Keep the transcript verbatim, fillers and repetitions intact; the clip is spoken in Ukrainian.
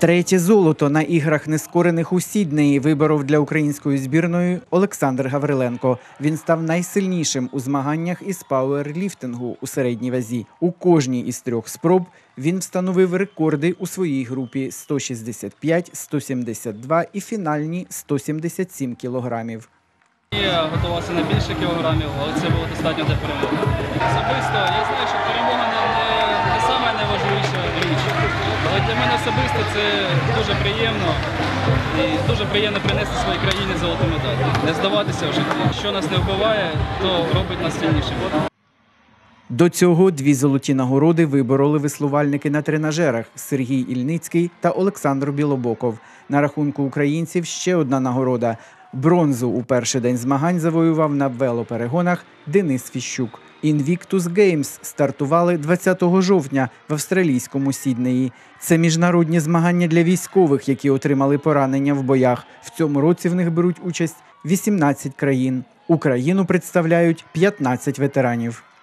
Третє золото на іграх нескорених у Сіднеї виборов для української збірної Олександр Гавриленко. Він став найсильнішим у змаганнях із пауерліфтингу у середній вазі. У кожній із трьох спроб він встановив рекорди у своїй групі – сто шістдесят п'ять, сто сімдесят два і фінальні – сто сімдесят сім кілограмів. Я готувався на більше кілограмів, але це було достатньо для перемоги. Особисто я знаю, що перемога не, не, не саме найважливіша річ, але для мене особисто це дуже приємно і дуже приємно принести своїй країні золоту медаль. Не здаватися в житті. Що нас не вбиває, то робить нас сильнішими. До цього дві золоті нагороди вибороли веслувальники на тренажерах – Сергій Ільницький та Олександр Білобоков. На рахунку українців ще одна нагорода – бронзу у перший день змагань завоював на велоперегонах Денис Фіщук. Invictus Games стартували двадцятого жовтня в австралійському Сіднеї. Це міжнародні змагання для військових, які отримали поранення в боях. В цьому році в них беруть участь вісімнадцять країн. Україну представляють п'ятнадцять ветеранів.